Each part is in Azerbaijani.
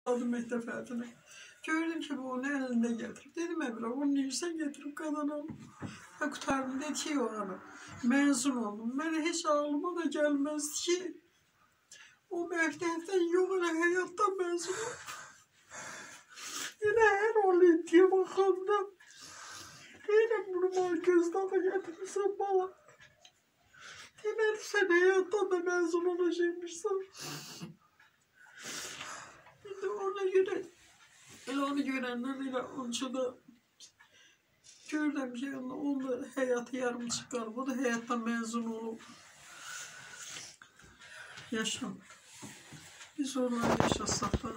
Aldım mektep hayatına. Gördüm ki bu onu elinde getirip. Dedim Emre onu yiyirsen getirip kazanalım. Ha kurtardım dedi ki o ana. Mezun oldum. Bana hiç ağlıma da gelmezdi ki. O mektepten yok öyle hayattan mezun oldum. Yine her olayım diye bakalım. Yine bunu merkezden de getirirsen bana. Yine sen hayattan da mezun olacakmışsın. Şimdi ona göre, onu görenlerle onca da gördüm ki onun hayatı yarım çıkar. Bu da hayattan mezun olup yaşam. Biz onları yaşasak da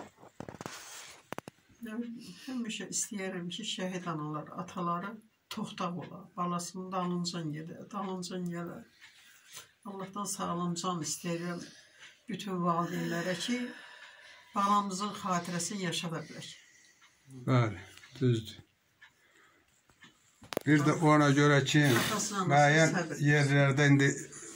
həmişə istəyərəm ki, şəhid analar, ataları toxtaq olar. Balasının dalıncan gələr. Allahdan sağlamcan istəyirəm bütün valideynlərə ki, balamızın xatirəsini yaşada bilək. Bəli, düzdür. Bir də ona görə ki, müəyyən yerlərdə indi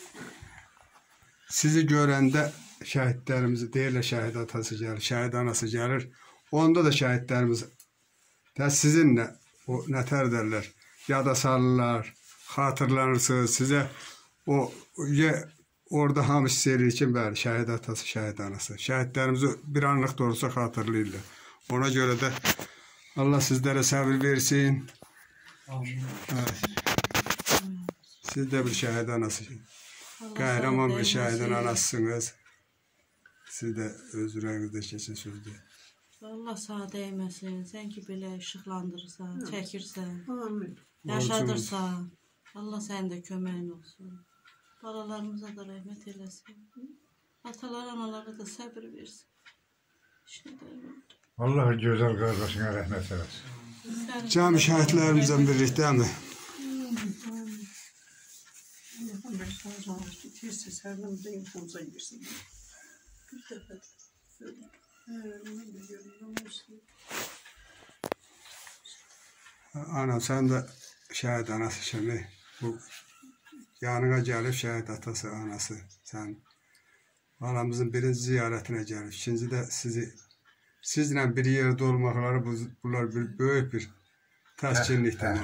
sizi görəndə şəhidlərimizi deyirlər, şəhid atası gəlir, şəhid anası gəlir. Onda da şəhidlərimiz də sizinlə o nətər derlər, yada salırlar, xatırlanırsınız. Sizə o orada hamı hiss edir ki, bəli, şəhid atası, şəhid anası. Şəhidlərimizi bir anlıq da olsa xatırlayırlar. Ona görə də Allah sizlərə səbir versin. Siz də bir şəhid anası, qəhrəman bir şəhidin anasısınız. Siz də öz ürəyinizdə keçin sözdür. Allah sağ dəyməsin, sən ki belə işıqlandırırsan, çəkirsən, Amin. yaşadırsan. Allah sənin də köməyin olsun. Balalarımıza da rəhmət eləsin. Atalar, analara da səbir versin. Allah gözəl qardaşına rəhmət eləsin. Cami şəhidlərimizdən birlikdəmi? Allah'ım ben sana ki tez her zaman da infoza girsin. Bir defa söyle. Ana, sen de şəhid anası kimi bu yanına gəlib şəhid atası, anası. Sen balamızın birinci ziyarətinə gəlib. İkinci də sizlə bir yerdə olmaqları bunlar böyük bir təskinlikdir.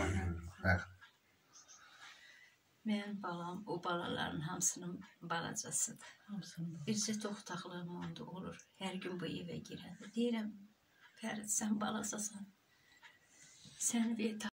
Mənim balam o balaların hamısının balacasıdır. Bircə toxtaqlığım onda olur. Hər gün bu evə girəndə. Deyirəm, Fərid, sən balacasan. Sən